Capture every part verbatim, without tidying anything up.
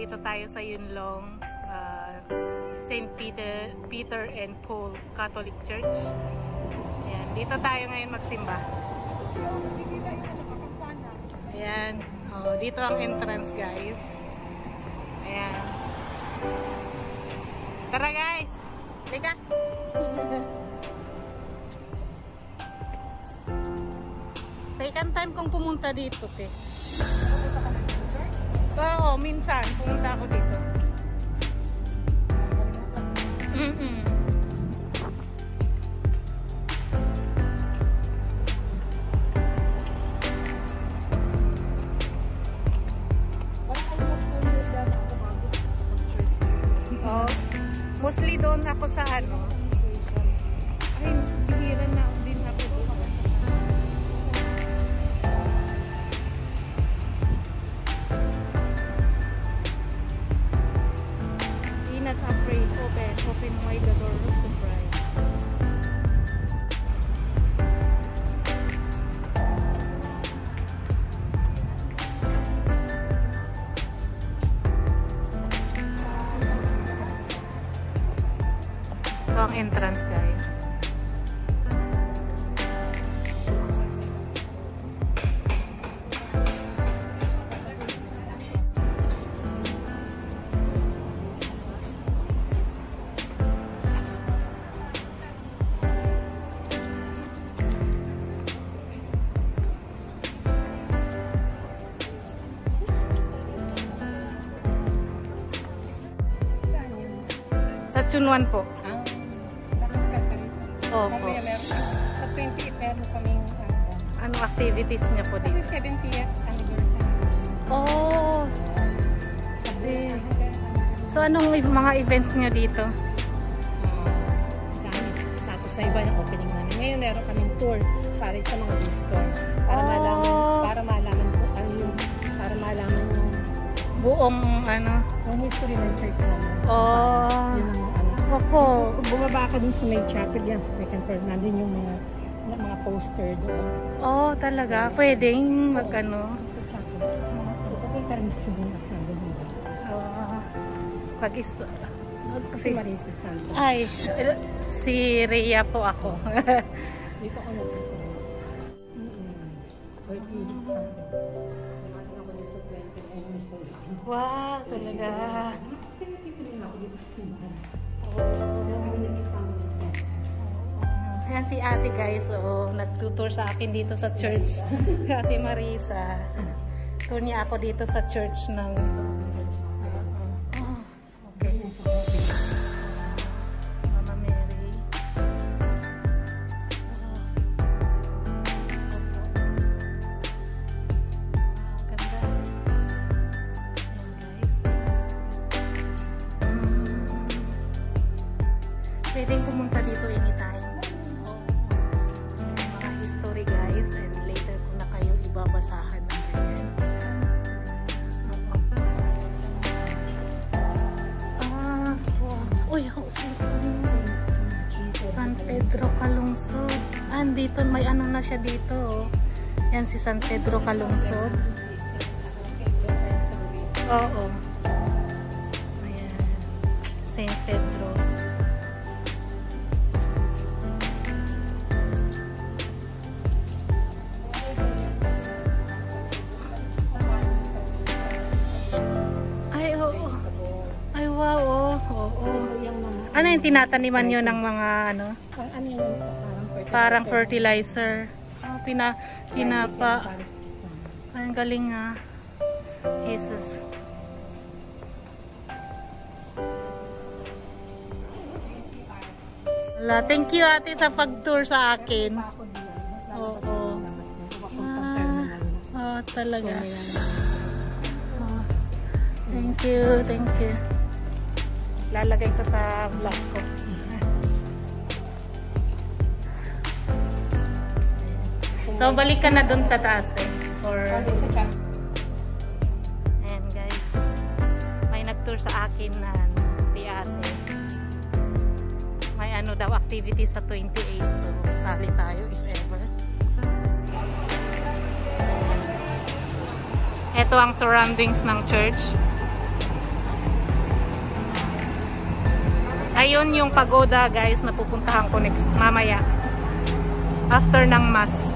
Dito tayo sa Yunlong uh, Saint Peter, Peter and Paul Catholic Church. Ayan, dito tayo ngayon magsimba. Ayan, oh, dito ang entrance guys. Ayan. Tara guys! Lika! Second time kong pumunta dito eh. Oo, minsan pumunta ako dito. Mm-mm. Oh, mostly doon ako sa ano. Ay, bihiran na din ako doon. Not afraid, open, open wide the door of the bride. Ito ang entrance guys. Sa Chunwan po. Ah, nakasal ka dito. Oo. Mamaya meron ka. Sa twenty-eight meron kaming ano. Anong activities niya po Kasi dito? seventieth anniversary. Oh! Kasi, so anong mga events niyo dito? Uh, dami. Tapos sa iba yung opening namin. Ngayon meron kaming tour para sa mga visitor. Para Oh. malaman, para malaman po ano yung, para malaman yung Buong ano? yung history ng church namin. Oh! Yun ang ano. Opo. Bumaba ka dun sa may chapel yan sa second floor. Nandun yung mga mga poster doon. Oh, talaga? Pwedeng mag-ano? Sa chapel. Pupunta rin siya dun at nandun yung Oh. Pag-is... kasi Marisa Santos. Ay, si Rhea po ako. Dito ako nagsasabi. thirty something. Dumating ako dito twenty-nine years old. Wow, talaga. Tinitituloy ako dito sa simbahan. Oh. Diyan kami nag-istanbul sa center. Ayan si ate guys, oo, nagtutour sa akin dito sa church. Ate Marisa. Tour niya ako dito sa church ng... Oh, okay. Mama Mary. Oh, ganda. Ayan guys. Pwedeng pumunta dito anytime. Mga history guys, and later ko na kayo ibabasahan ng ganyan. Ah, uy, San Pedro Calungsod. Ah, dito may ano na siya dito. Yan si San Pedro Calungsod. Oo. Ayan. Saint Pedro. Ay, oo. Ay, wow, oh. Oo. Ano yung tinataniman nyo ng mga ano? Ang ano yun? Parang fertilizer. Oh, pina, pinapa. Ay, ang galing nga. Jesus. Wala. Thank you ate sa pag-tour sa akin. Oo. Ah, oh, talaga. Oh. Thank you, thank you. Lalagay ko sa vlog ko. So, balik ka na dun sa taas eh. Or... Ayan guys. May nag-tour sa akin na si ate. May ano daw activity sa twenty-eight. So, sali tayo if ever. Ito ang surroundings ng church. Ayun yung pagoda guys na pupuntahan ko next mamaya. After ng mass.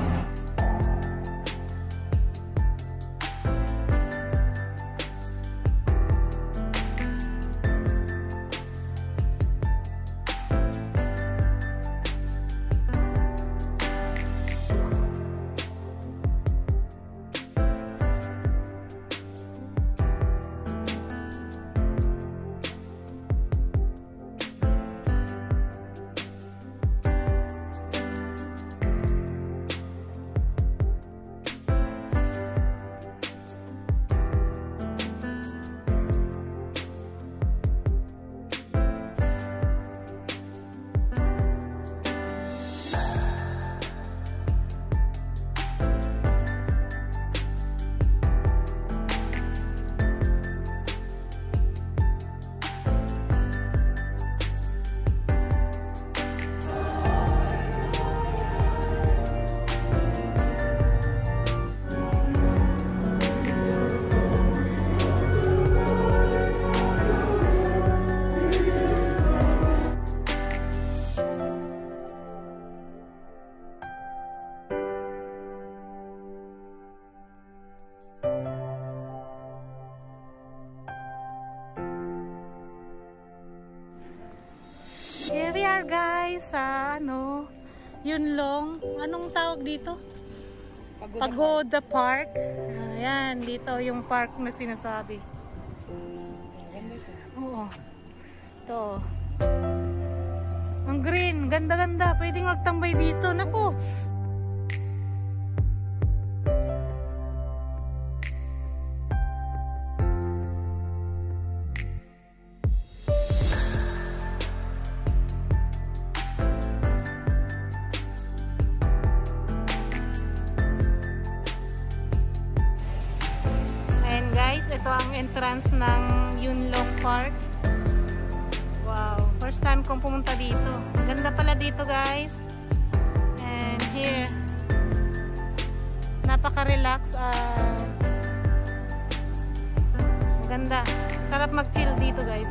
Here we are guys sa ano, Yunlong. Anong tawag dito? Pagoda, Pagoda Park. Ayan, dito yung park na sinasabi. Ganda siya. Oo. Ito. Ang green, ganda-ganda. Pwedeng magtambay dito. Naku. Guys, ito ang entrance ng Yunlong Park. Wow, first time kong pumunta dito. Ganda pala dito guys. And here, napaka-relax. Uh, ganda. Sarap mag-chill dito guys.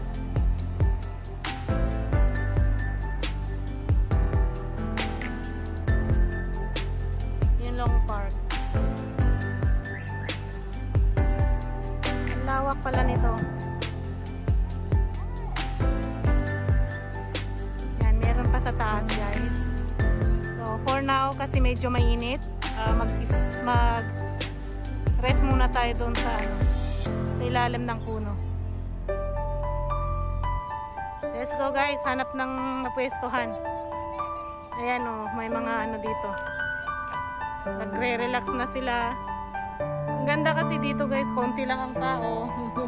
Yunlong Park. Lawak pala nito. Yan, meron pa sa taas guys. So for now kasi medyo mainit, uh, mag mag rest muna tayo doon sa ano, sa ilalim ng puno. Let's go guys, hanap ng napwestuhan. Ayan oh, may mga ano dito. Nagre-relax na sila. Ang ganda kasi dito guys, konti lang ang tao.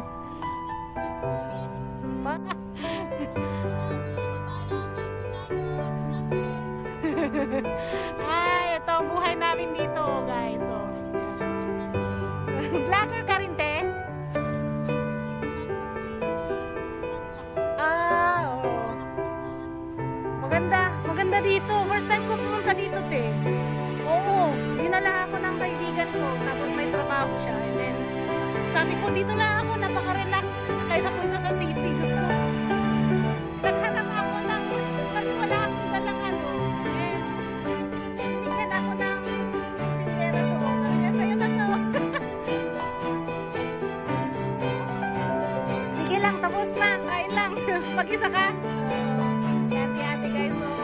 Ay, ito ang buhay namin dito guys. So, vlogger ka rin te? Ah, oh. Maganda, maganda dito. First time ko pumunta dito te. Oo, dinala ako ng kaibigan ko, tapos may trabaho siya, and then sabi ko, dito na ako, napaka-relax kaysa punta sa city, Diyos ko. Naghanap ako ng, kasi wala akong dalang ano, and tinigyan ako ng tindera to, sabi niya, sa'yo na to. Sige lang, tapos na, kain lang, mag-isa ka. Yan si ate guys, so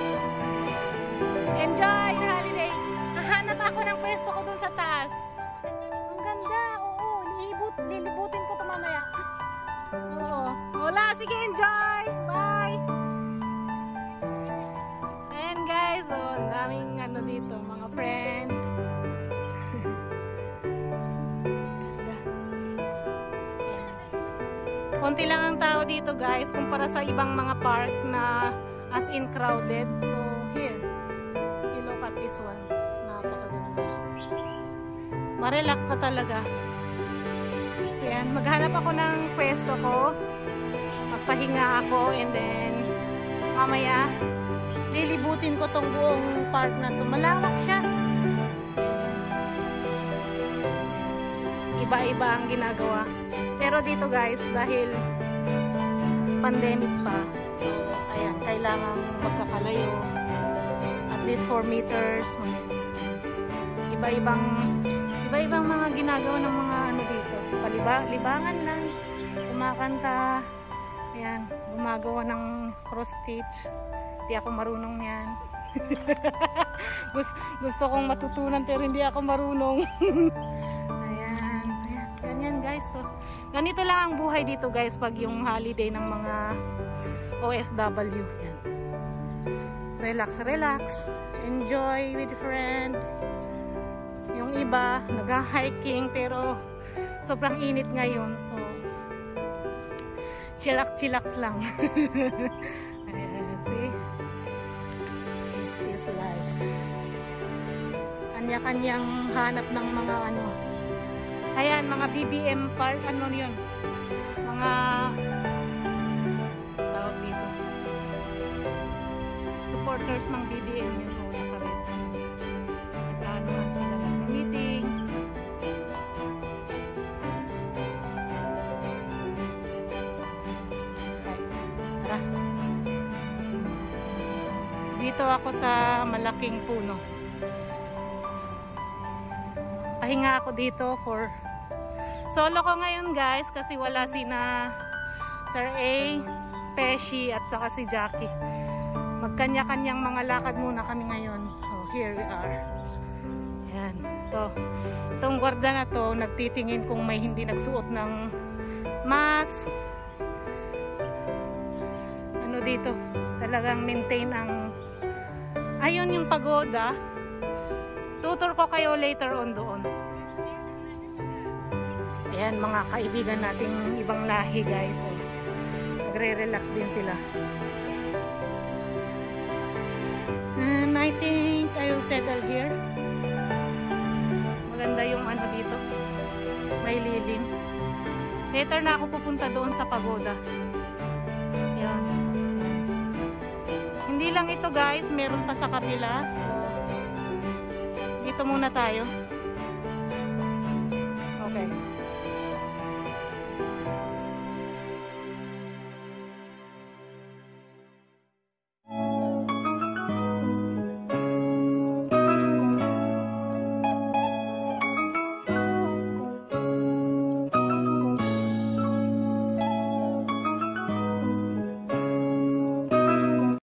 enjoy your holiday. Hahanap ako ng pwesto ko dun sa taas. Ang ganda, oo. Lilibut, lilibutin ko ito mamaya. Oo. Wala, sige, enjoy. Bye. Ayan guys, so ang daming ano dito, mga friend. Ganda. Ayan. Konti lang ang tao dito guys, kumpara sa ibang mga park na as in crowded. So here, you look at this one. Napakaganda. Ma-relax ka talaga. So yan, maghanap ako ng pwesto ko. Magpahinga ako and then mamaya lilibutin ko tong buong park na to. Malawak siya. Iba-iba ang ginagawa. Pero dito guys, dahil pandemic pa. So, ayan, kailangan magkakalayo. At least four meters. Iba-ibang iba-ibang mga ginagawa ng mga ano dito. Paliba, libangan lang. Kumakanta. Ayan, gumagawa ng cross stitch. Hindi ako marunong yan. gusto, gusto kong matutunan pero hindi ako marunong. Ayan, ayan, ganyan guys. So, ganito lang ang buhay dito guys pag yung holiday ng mga O F W. Yan. Relax, relax. Enjoy with friend. Yung iba, nag-hiking pero sobrang init ngayon. So, chillax-chillax lang. Ayan, see? This is life. Kanya-kanyang hanap ng mga ano. Ayan, mga B B M park. Ano yun? Mga tawag dito. Supporters ng B B M yun. O, nakarit. Nagkaanuhan sila ng meeting. Tara. Dito ako sa malaking puno. Pahinga ako dito for solo ko ngayon guys kasi wala sina Sir A, Peshi at saka si Jackie. Magkanya-kanyang mga lakad muna kami ngayon. So here we are. Yan. Ito. Itong gwardiya na to nagtitingin kung may hindi nagsuot ng mask. Ano dito? Talagang maintain ang ayun yung pagoda. Tutor ko kayo later on doon. Ayan, mga kaibigan nating ibang lahi guys. So, nagre-relax din sila. And I think I will settle here. Maganda yung ano dito. May lilim. Later na ako pupunta doon sa pagoda. Ayan. Hindi lang ito guys, meron pa sa kabila. So, dito muna tayo.